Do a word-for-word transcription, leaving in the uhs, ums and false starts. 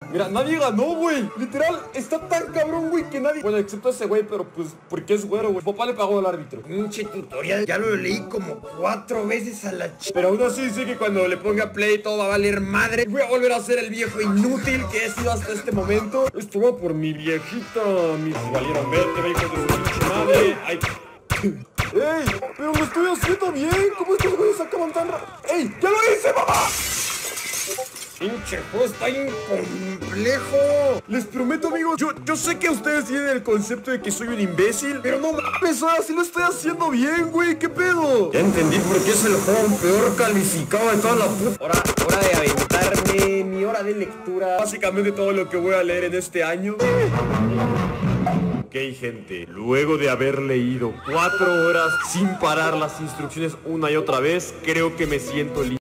Mira, nadie ganó, güey. Literal, está tan cabrón, güey, que nadie... Bueno, excepto ese güey, pero pues, porque es güero, güey. Papá le pagó al árbitro. Pinche tutorial, ya lo leí como cuatro veces a la ch... Pero aún así sé que cuando le ponga play todo va a valer madre. Voy a volver a ser el viejo inútil que he sido hasta este momento. Esto va por mi viejita. Mis valieron verte, hijos de su pinche madre. Ay... ¡Ey! ¡Pero lo estoy haciendo bien! ¿Cómo estos güeyes acaban tan rápido? ¡Ey! ¡Ya lo hice, mamá! Pinche juego está incomplejo. Les prometo, amigos, yo, yo sé que ustedes tienen el concepto de que soy un imbécil, pero no mames, ahora sí lo estoy haciendo bien, güey. ¿Qué pedo? Ya entendí por qué es el juego peor calificado de toda la puta. Hora, hora de aventarme mi hora de lectura. Básicamente todo lo que voy a leer en este año. Ok, gente, luego de haber leído cuatro horas sin parar las instrucciones una y otra vez, creo que me siento listo.